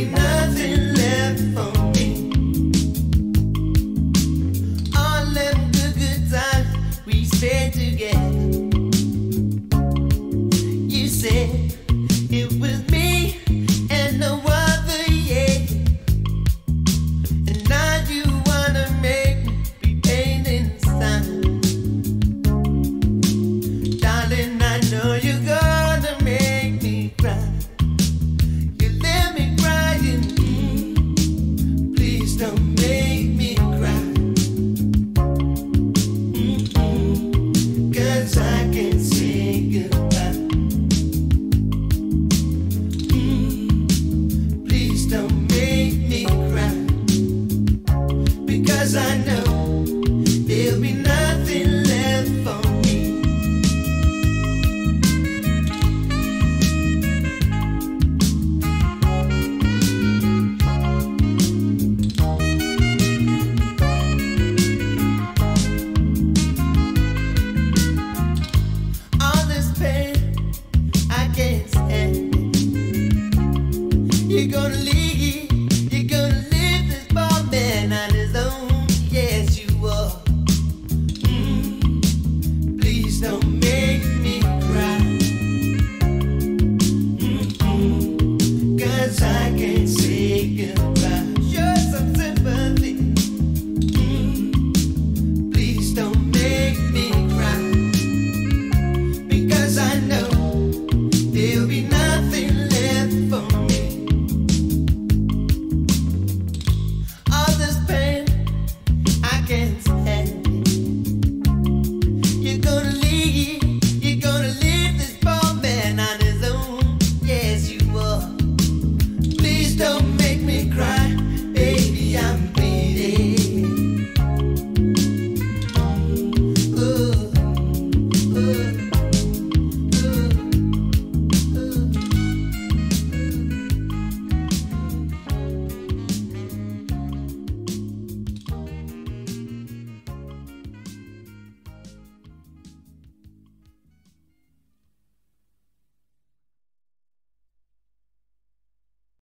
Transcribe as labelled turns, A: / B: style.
A: nothing left for me. All them good times we spent together. You said it was me and no other, yeah. And now you wanna make me be pain inside. Darling, I know you're gonna make me cry. You let me crying, please don't make me cry. 'Cause I can't say goodbye. Please don't make me cry. Because I know there'll be nothing left for me. All this pain, I can't stand it. You're gonna leave this ball man on his own. Yes, you are. Please don't make me cry. 'Cause I can't say